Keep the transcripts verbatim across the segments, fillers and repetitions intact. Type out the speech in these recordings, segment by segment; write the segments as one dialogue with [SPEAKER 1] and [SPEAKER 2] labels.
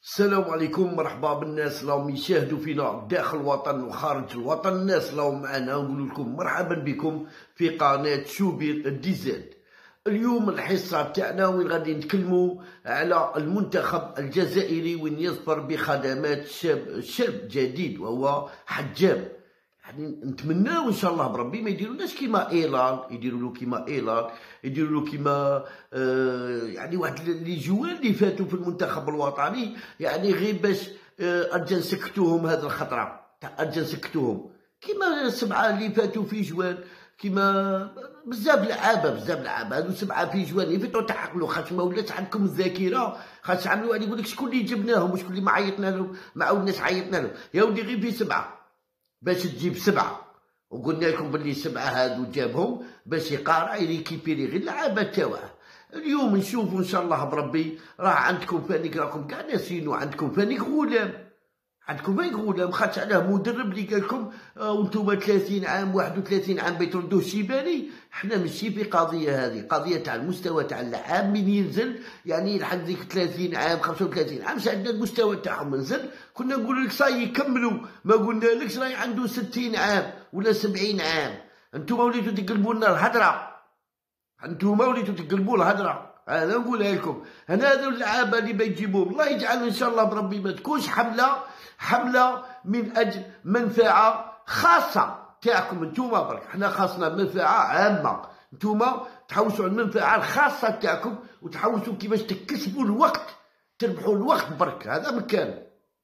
[SPEAKER 1] السلام عليكم، مرحبا بالناس اللي راهم يشاهدوا فينا داخل الوطن وخارج الوطن. الناس اللي راهم معنا نقول لكم مرحبا بكم في قناه شوبير دي زد. اليوم الحصه تاعنا وين غادي نتكلموا على المنتخب الجزائري وين يظفر بخدمات شاب شاب جديد وهو حجام. يعني نتمناو ان شاء الله بربي ما يديرولناش كيما ايلان، يديروا له كيما ايلان، يديروا له كيما آه يعني واحد لي جوان اللي فاتوا في المنتخب الوطني، يعني غير باش آه اجا نسكتوهم هذه الخطره تاع اجا نسكتوهم كيما السبعه اللي فاتوا في جوان، كيما بزاف لعابه بزاف لعابه هذو سبعه في جوان يفيتوا تعقلوا. خاطش ما ولاتش عندكم الذاكره، خاطش عملوا واحد يقول لك شكون اللي جبناهم وشكون اللي ما عيطنا لهم، ما عاودناش عيطنا لهم. يا ودي غير في سبعه باش تجيب سبعه، وقلنا لكم باللي سبعه هادو جابهم باش يقارع يريكيبيري غير اللعابه تاوعه. اليوم نشوفوا ان شاء الله بربي راه عندكم فانيك، راكم كاع ناسين وعندكم فانيك غلام، عندكم فانيك غلام. خاطش علاه مدرب اللي قال لكم آه وانتم ثلاثين عام واحد وثلاثين عام بيتردوه الشيباني. حنا ماشي في قضيه هذه، قضيه تاع المستوى تاع اللعاب من ينزل يعني يلحق ديك ثلاثين عام خمسة وثلاثين عام عندنا المستوى تاعهم نزل. كنا نقول لك صاي يكملوا، ما قلنا لكش راهي عنده ستين عام ولا سبعين عام. انتم وليتوا تقلبوا لنا الهضره، انتم وليتوا تقلبوا الهضره. هذا نقولها لكم. انا هذو اللعابه اللي بيجيبوهم الله يجعل ان شاء الله بربي ما تكونش حمله حمله من اجل منفعه خاصه تاعكم انتوما برك. حنا خاصنا منفعه عامه، انتوما تحوسوا على المنفعه الخاصه تاعكم وتحوسوا كيفاش تكسبوا الوقت، تربحوا الوقت برك. هذا مكان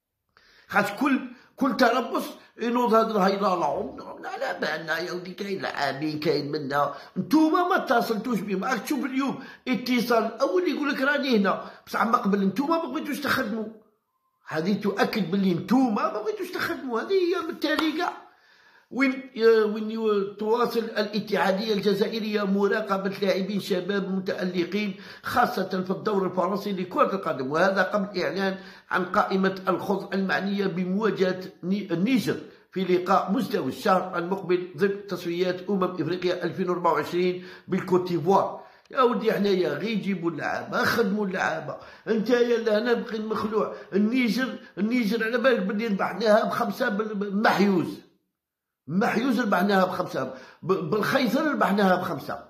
[SPEAKER 1] خاطر كل كل تربص ينوض هذا الهيلاله على بالنا يا ودي كاين لاعبين كاين منا. انتوما ما اتصلتوش بهم. راك تشوف اليوم اتصال اول يقول لك راني هنا، بصح ما قبل انتوما ما بغيتوش تخدموا. هذه تؤكد باللي انتوما ما بغيتوش تخدموا. هذه هي بالتالي كاع وين وين تواصل الاتحاديه الجزائريه مراقبه لاعبين شباب متالقين خاصه في الدور الفرنسي لكره القدم، وهذا قبل اعلان عن قائمه الخضر المعنيه بمواجهه النيجر في لقاء مزدوج الشهر المقبل ضمن تصفيات امم افريقيا ألفين وأربعة وعشرين بالكوت ديفوار. يا ودي حنايا غير جيبوا اللعابه، خدموا اللعابه. انت يا لهنا بقي مخلوع. النيجر النيجر على بالك بلي ربحناها بخمسه بمحيوز، محيوز ربحناها بخمسه، بالخيثر ربحناها بخمسه.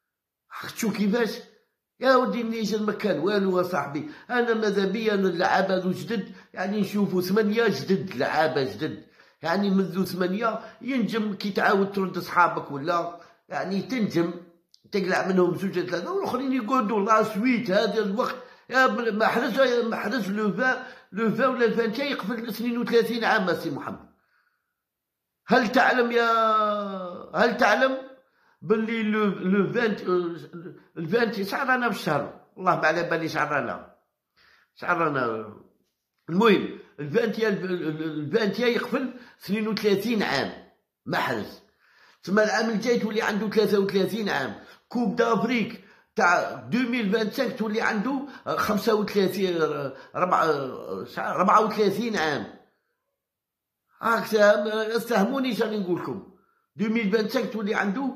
[SPEAKER 1] شوف كيفاش يا ودي النيجر ما كان والو يا صاحبي. انا ماذا بيا اللعابه ذو جدد، يعني نشوفوا ثمانيه جدد، لعابه جدد يعني منذ ثمانيه ينجم كي تعاود ترد صحابك ولا يعني تنجم تقلع منهم زوج ثلاثه والاخرين يقعدوا لا سويت. هذا الوقت يا محرز محرز لو فا لو فا ولا الفانتا يقفل اثنين وثلاثين عام سي محمد. هل تعلم يا هل تعلم باللي لو لو فانت الفانتي شحال رانا في الشهر؟ والله ما على بالي شحال رانا شحال رانا. المهم الفانتيا الفانتيا يقفل اثنين وثلاثين عام محرز، تما العام الجاي تولي عنده ثلاثة وثلاثين عام. كوب دافريك تاع ألفين وخمسة تولي عنده خمسة وثلاثين أربعة وثلاثين عام. هاك استهموني شنو نقول لكم. ألفين وخمسة تولي عنده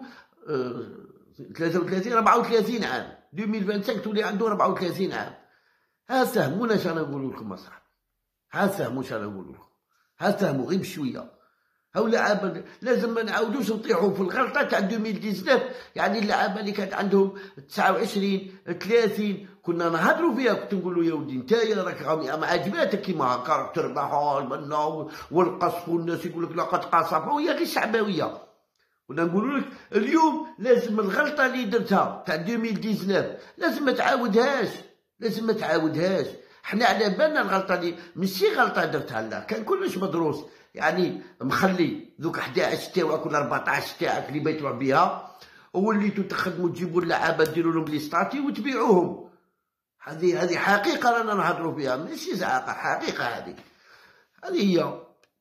[SPEAKER 1] ثلاثة وثلاثين أربعة وثلاثين عام. ألفين وخمسة تولي عنده أربعة وثلاثين عام. ها فهمونا شنو نقول لكم اصاحبي، ها فهموا شنو نقول لكم، ها فهموا غير بشويه. هاو لعابه لازم ما نعاودوش نطيحوا في الغلطه تاع ألفين وتسعطاش. يعني اللعابه اللي كانت عندهم تسعة وعشرين ثلاثين كنا نهضروا فيها، كنت نقول له يا ودي نتايا راك ما عجباتك كيما هكا راك تربح منا والقصف والناس يقول لك لقد قصف، وهي غير شعبويه. كنا نقولوا لك اليوم لازم الغلطه اللي درتها تاع ألفين وتسعطاش لازم ما تعاودهاش، لازم ما تعاودهاش. حنا على بالنا الغلطه اللي ماشي غلطه درتها، لا كان كلش مدروس. يعني مخلي ذوك أحد عشر تاعك ولا أربعطاش تاعك اللي بيتروح بها، ووليتو تخدموا تجيبوا اللعابه ديروا لهم لي ستاتي وتبيعوهم. هذه هذه حقيقه رانا نهضروا فيها ماشي زعاقه، حقيقه هذه هذه هي.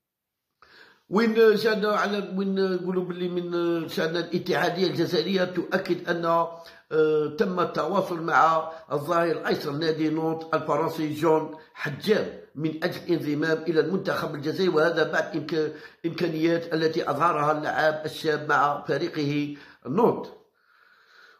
[SPEAKER 1] وين شاهدنا على وين نقولوا باللي من شاهدنا الاتحاديه الجزائريه تؤكد ان آه تم التواصل مع الظهير الايسر نادي نوط الفرنسي جون حجام من اجل انضمام الى المنتخب الجزائري، وهذا بعد إمك... امكانيات التي اظهرها اللاعب الشاب مع فريقه نوط.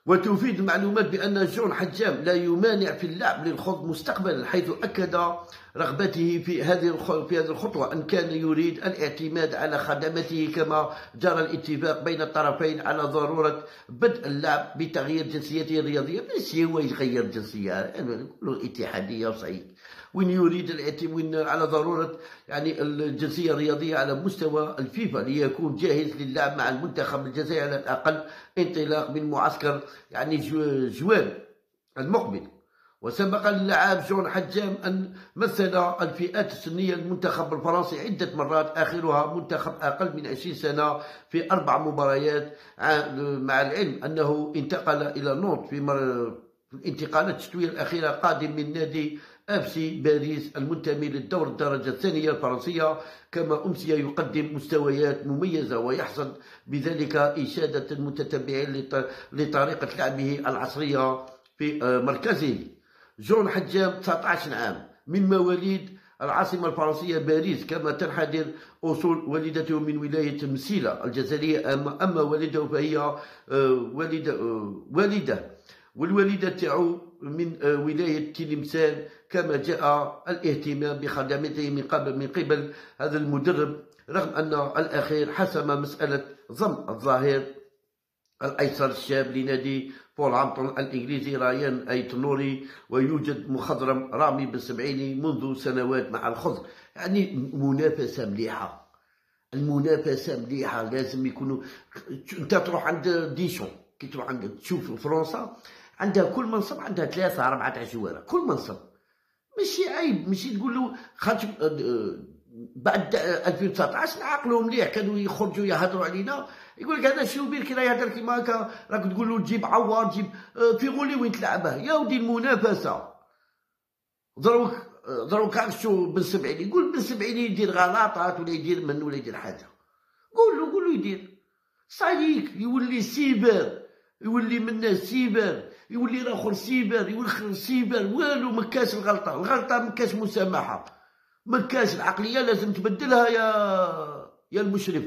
[SPEAKER 1] وتفيد المعلومات بأن جون حجام لا يمانع في اللعب للخوض مستقبلا، حيث أكد رغبته في هذه في هذه الخطوة أن كان يريد الاعتماد على خدماته، كما جرى الاتفاق بين الطرفين على ضرورة بدء اللعب بتغيير جنسيته الرياضية. ماشي هو يغير جنسية، يعني الاتحادية وصعيد وين يريد الاعتماد على ضرورة يعني الجنسية الرياضية على مستوى الفيفا ليكون جاهز للعب مع المنتخب الجزائري على الأقل انطلاق من معسكر يعني جوان المقبل. وسبق للاعب جون حجام أن مثل الفئات السنية للمنتخب الفرنسي عدة مرات، آخرها منتخب أقل من عشرين سنة في أربع مباريات، مع العلم أنه انتقل إلى نوت في الانتقالات الشتوية الأخيرة قادم من نادي اف سي باريس المنتمي للدور الدرجة الثانية الفرنسية، كما أمسي يقدم مستويات مميزة ويحصل بذلك إشادة المتتبعين لطريقة لعبه العصرية في مركزه. جون حجام تسعة عشر عام من مواليد العاصمة الفرنسية باريس، كما تنحدر أصول والدته من ولاية مسيلة الجزائرية، أما والده فهي والدة والدة والوالدة تاعو من ولاية تلمسان، كما جاء الاهتمام بخدمته من قبل من قبل هذا المدرب، رغم أن الأخير حسم مسألة ضم الظاهر الأيسر الشاب لنادي فولهامبتون الإنجليزي رايان أيتنوري، ويوجد مخضرم رامي بالسبعيني منذ سنوات مع الخضر. يعني منافسة مليحة، المنافسة مليحة، لازم يكونوا. أنت تروح عند ديشون، كي تروح عند تشوف فرنسا عندها كل منصب عندها ثلاثة أربعة عشوارة كل منصب، ماشي عيب، ماشي تقول له خاطر بعد ألفين وتسعطاش نعقلوا مليح كانوا يخرجوا يهضروا علينا، يقول لك هذا شوبير كي راه يهضر كيما هكا راك تقول له تجيب عوار تجيب في غولي وين تلعبه. يا ودي المنافسة، دروك دروك عرفت شو بن سبعيني، يقول بن سبعيني يدير غلطات ولا يدير من ولا يدير حاجة، قول له قول له يدير صايك يولي سيبر، يولي منا سيبر، يولي الاخر سيبر، يولي سيبر والو. مكاش الغلطة، الغلطة مكاش مسامحة، مكاش العقلية لازم تبدلها يا يا المشرف،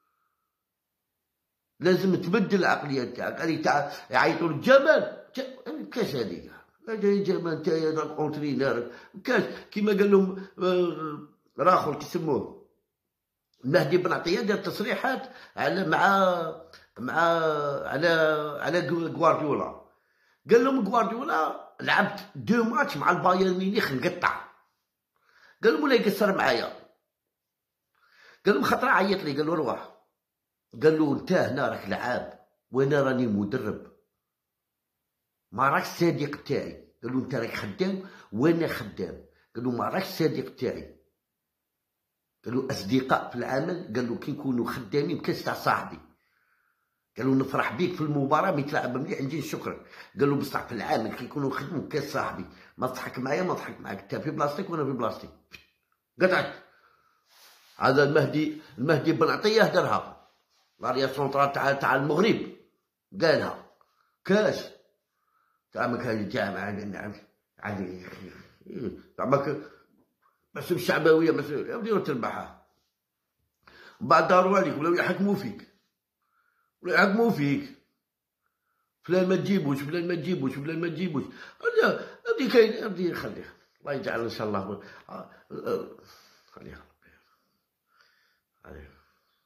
[SPEAKER 1] لازم تبدل العقلية تاعك. هذيك تاع يعيطوا للجمال مكاش هذيك، هذا جمال نتايا راك اونترينور مكاش. كيما قال لهم راخر كيسموه المهدي بن عطية دار تصريحات على مع مع على على غوارديولا، قال لهم غوارديولا لعبت دو ماتش مع البايرن ميونخ نقطع، قال لهم ولا يقصر معايا، قال لهم خطره عيط لي، قال له روح، قال له انت هنا راك لعاب وانا راني مدرب، ما راكش صديق تاعي، قال له انت راك خدام وانا خدام، قال له ما راكش صديق تاعي، قال له اصدقاء في العمل، قال له كي نكونوا خدامين مكاش تاع صاحبي، قالوا نفرح بيك في المباراه مي تلعب مليح نجي نشكرك، قال له بصح في العمل كي يكونوا خدموا كاس صاحبي ما تضحك معايا ما نضحك معاك، انت في بلاصتك وانا في بلاصتي. قطعت. هذا المهدي المهدي بن عطيه هدرها لاريا سونترال تاع تاع المغرب، قالها كاش تاع ماك الجامعه نعم عادي تاع ماك بس الشعبويه بس يا ودي تربحها، بعد داروا عليك ولاو يحكموا فيك ولا يحكموا فيك، فلان ما تجيبوش فلان ما تجيبوش فلان ما تجيبوش، هادي كاين هادي خليها الله يجعل ان شاء الله خليها خليها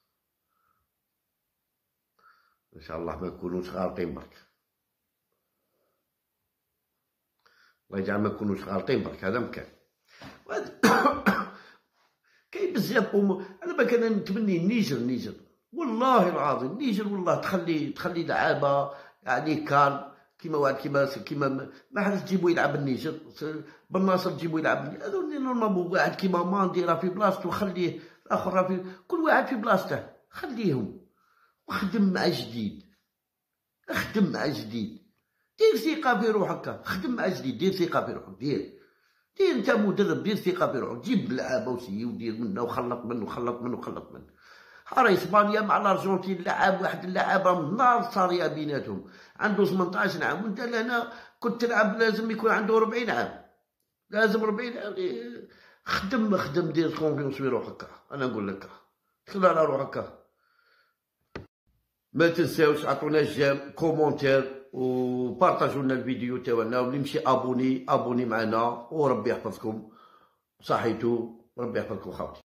[SPEAKER 1] ان شاء الله ما نكونوش غالطين برك، الله يجعل ما نكونوش غالطين برك، هذا مكان. كاين بزاف انا ما كان نتمني النيجر النيجر والله العظيم النيجر والله تخلي تخلي لعابه يعني كان كيما واحد كيما كيما ما حد تجيبو يلعب النيجر، بالناصر تجيبو يلعب هذو نورمالمون واحد كيما ماندي راه في بلاصتو خليه، الاخر راه في كل واحد في بلاصته خليهم وخدم مع جديد، خدم مع جديد، دير ثقة في روحك، خدم مع جديد، دير ثقة في روحك، دير دير انت مدرب دير ثقة في روحك، جيب لعابة وسي ودير منه وخلط منه وخلط منه وخلط منه. راه اسبانيا مع الارجنتين لعب واحد اللعابة من نار صارية بيناتهم، عنده ثمنطاش عام وانت لهنا كنت تلعب لازم يكون عنده ربعين عام، لازم ربعين عام. خدم خدم دير كونفيونس في روحك، انا نقول لك دخل على روحك. ما تنساوش عطونا جيم كومونتير وبارطاجوا لنا الفيديو تاعنا، واللي مشي ابوني ابوني معنا وربي يحفظكم. صحيتو ربي يحفظكم خاوتي.